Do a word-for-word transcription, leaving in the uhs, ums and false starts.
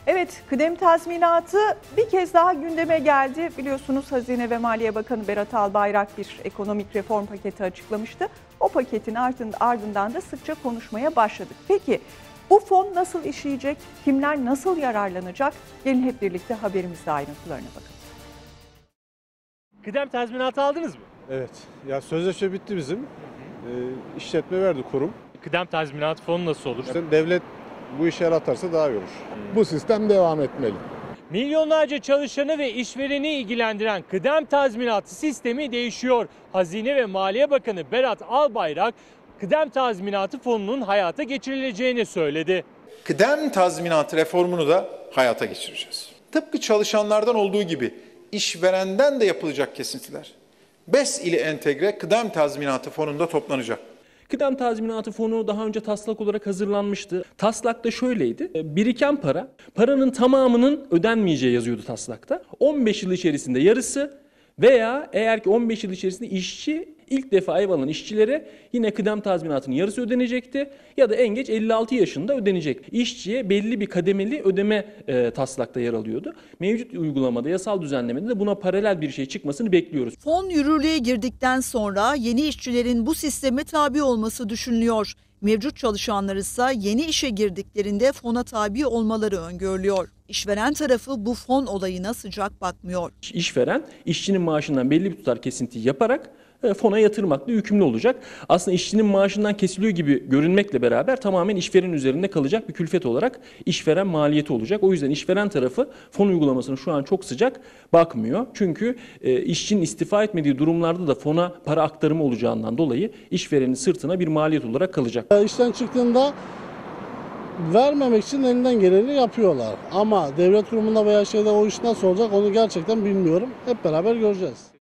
Evet, kıdem tazminatı bir kez daha gündeme geldi. Biliyorsunuz Hazine ve Maliye Bakanı Berat Albayrak bir ekonomik reform paketi açıklamıştı. O paketin ardından da sıkça konuşmaya başladık. Peki bu fon nasıl işleyecek? Kimler nasıl yararlanacak? Gelin hep birlikte haberimizde ayrıntılarına bakalım. Kıdem tazminatı aldınız mı? Evet. Ya sözleşme bitti bizim. Ee, işletme verdi kurum. Kıdem tazminatı fonu nasıl olur? İşte devlet bu işe el atarsa daha iyi olur. Bu sistem devam etmeli. Milyonlarca çalışanı ve işvereni ilgilendiren kıdem tazminatı sistemi değişiyor. Hazine ve Maliye Bakanı Berat Albayrak kıdem tazminatı fonunun hayata geçirileceğini söyledi. Kıdem tazminatı reformunu da hayata geçireceğiz. Tıpkı çalışanlardan olduğu gibi işverenden de yapılacak kesintiler B E S ile entegre kıdem tazminatı fonunda toplanacak. Kıdem tazminatı fonu daha önce taslak olarak hazırlanmıştı. Taslakta şöyleydi. Biriken para, paranın tamamının ödenmeyeceği yazıyordu taslakta. on beş yıl içerisinde yarısı veya eğer ki on beş yıl içerisinde işçi ilk defa ev alan işçilere yine kıdem tazminatının yarısı ödenecekti ya da en geç elli altı yaşında ödenecek. İşçiye belli bir kademeli ödeme e, taslakta yer alıyordu. Mevcut uygulamada, yasal düzenlemede de buna paralel bir şey çıkmasını bekliyoruz. Fon yürürlüğe girdikten sonra yeni işçilerin bu sisteme tabi olması düşünülüyor. Mevcut çalışanlar ise yeni işe girdiklerinde fona tabi olmaları öngörülüyor. İşveren tarafı bu fon olayına sıcak bakmıyor. İşveren işçinin maaşından belli bir tutar kesinti yaparak fona yatırmakla yükümlü olacak. Aslında işçinin maaşından kesiliyor gibi görünmekle beraber tamamen işveren üzerinde kalacak bir külfet olarak işveren maliyeti olacak. O yüzden işveren tarafı fon uygulamasına şu an çok sıcak bakmıyor. Çünkü e, işçinin istifa etmediği durumlarda da fona para aktarımı olacağından dolayı işverenin sırtına bir maliyet olarak kalacak. İşten çıktığında vermemek için elinden geleni yapıyorlar. Ama devlet kurumunda veya şeyde o iş nasıl olacak onu gerçekten bilmiyorum. Hep beraber göreceğiz.